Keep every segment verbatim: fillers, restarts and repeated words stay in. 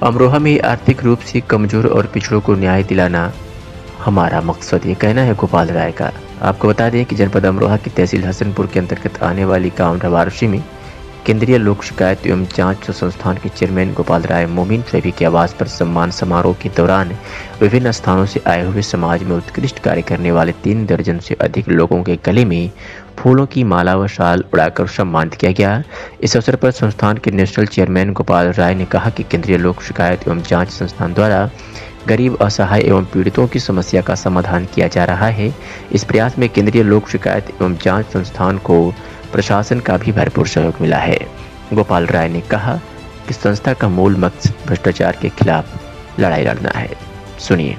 अमरोहा में आर्थिक रूप से कमजोर और पिछड़ों को न्याय दिलाना हमारा मकसद, ये कहना है गोपाल राय का। आपको बता दें कि जनपद अमरोहा की तहसील हसनपुर के अंतर्गत आने वाली गांव ढवारसी में केंद्रीय लोक शिकायत एवं जांच संस्थान के चेयरमैन गोपाल राय मोमिन चौबे के आवास पर सम्मान समारोह के दौरान विभिन्न स्थानों से आए हुए समाज में उत्कृष्ट कार्य करने वाले तीन दर्जन से अधिक लोगों के गले में फूलों की माला व शाल उड़ाकर सम्मानित किया गया। इस अवसर पर संस्थान के नेशनल चेयरमैन गोपाल राय ने कहा कि केंद्रीय लोक शिकायत एवं जांच संस्थान द्वारा गरीब, असहाय एवं पीड़ितों की समस्या का समाधान किया जा रहा है। इस प्रयास में केंद्रीय लोक शिकायत एवं जांच संस्थान को प्रशासन का भी भरपूर सहयोग मिला है। गोपाल राय ने कहा कि संस्था का मूल मकसद भ्रष्टाचार के खिलाफ लड़ाई लड़ना है। सुनिए।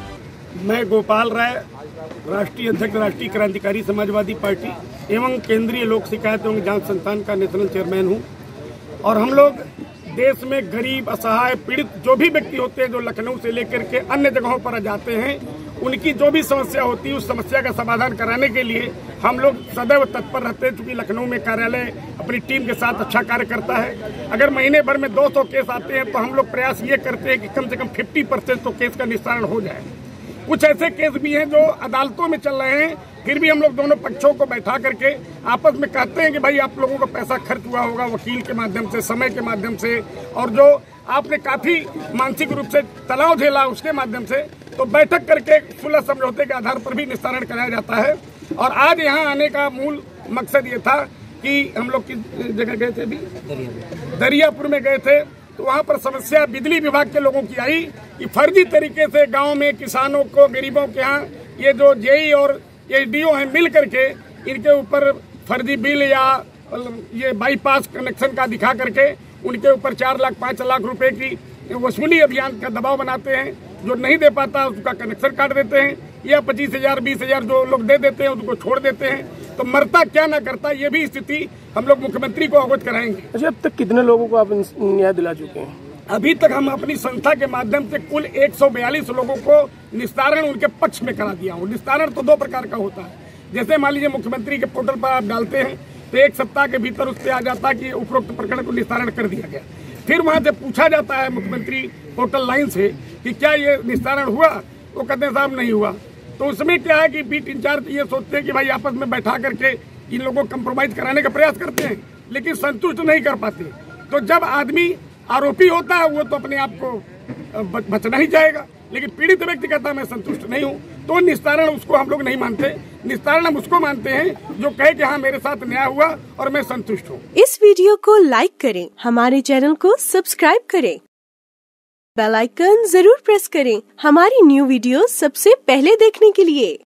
मैं गोपाल राय, राष्ट्रीय अध्यक्ष राष्ट्रीय क्रांतिकारी समाजवादी पार्टी एवं केंद्रीय लोक शिकायत एवं जांच संस्थान का नेशनल चेयरमैन हूं। और हम लोग देश में गरीब, असहाय, पीड़ित जो भी व्यक्ति होते हैं, जो लखनऊ से लेकर के अन्य जगहों पर जाते हैं, उनकी जो भी समस्या होती है उस समस्या का समाधान कराने के लिए हम लोग सदैव तत्पर रहते हैं। चूंकि लखनऊ में कार्यालय अपनी टीम के साथ अच्छा कार्य करता है। अगर महीने भर में दो सौ केस आते हैं तो हम लोग प्रयास ये करते हैं कि कम से कम पचास परसेंट तो केस का निस्तारण हो जाए। कुछ ऐसे केस भी हैं जो अदालतों में चल रहे हैं, फिर भी हम लोग दोनों पक्षों को बैठा करके आपस में कहते हैं कि भाई आप लोगों का पैसा खर्च हुआ होगा वकील के माध्यम से, समय के माध्यम से, और जो आपने काफी मानसिक रूप से तनाव झेला उसके माध्यम से, तो बैठक करके सुलह समझौते के आधार पर भी निस्तारण कराया जाता है। और आज यहाँ आने का मूल मकसद ये था कि हम लोग किस जगह गए थे, अभी दरियापुर में गए थे, तो वहाँ पर समस्या बिजली विभाग के लोगों की आई कि फर्जी तरीके से गांव में किसानों को, गरीबों के यहाँ ये जो जेई और एसडीओ हैं मिल करके इनके ऊपर फर्जी बिल या ये बाईपास कनेक्शन का दिखा करके उनके ऊपर चार लाख पाँच लाख रुपए की वसूली अभियान का दबाव बनाते हैं। जो नहीं दे पाता उसका कनेक्शन काट देते हैं, या पच्चीस हजार बीस हजार जो लोग दे देते हैं उनको छोड़ देते हैं। तो मरता क्या ना करता, ये भी स्थिति हम लोग मुख्यमंत्री को अवगत कराएंगे। अच्छा, अब तक कितने लोगों को आप न्याय दिला चुके हैं? अभी तक हम अपनी संस्था के माध्यम से कुल एक सौ बयालीस लोगों को निस्तारण उनके पक्ष में करा दिया हूँ। निस्तारण तो दो प्रकार का होता है। जैसे मान लीजिए मुख्यमंत्री के पोर्टल पर आप डालते हैं तो एक सप्ताह के भीतर उस पर आ जाता है कि उपरोक्त प्रकरण को निस्तारण कर दिया गया। फिर वहां से पूछा जाता है मुख्यमंत्री पोर्टल लाइन से कि क्या ये निस्तारण हुआ, वो कहते हैं साहब नहीं हुआ। तो उसमें क्या है कि बीट इंचार्ज ये सोचते हैं कि भाई आपस में बैठा करके इन लोगों को कंप्रोमाइज कराने का प्रयास करते हैं, लेकिन संतुष्ट नहीं कर पाते। तो जब आदमी आरोपी होता है वो तो अपने आप को बचना ही चाहेगा, लेकिन पीड़ित व्यक्ति कहता है मैं संतुष्ट नहीं हूँ, तो निस्तारण उसको हम लोग नहीं मानते। निस्तारण हम उसको मानते हैं जो कहे कि हाँ मेरे साथ न्याय हुआ और मैं संतुष्ट हूँ। इस वीडियो को लाइक करें, हमारे चैनल को सब्सक्राइब करें, बेल आइकन जरूर प्रेस करें हमारी न्यू वीडियो सबसे पहले देखने के लिए।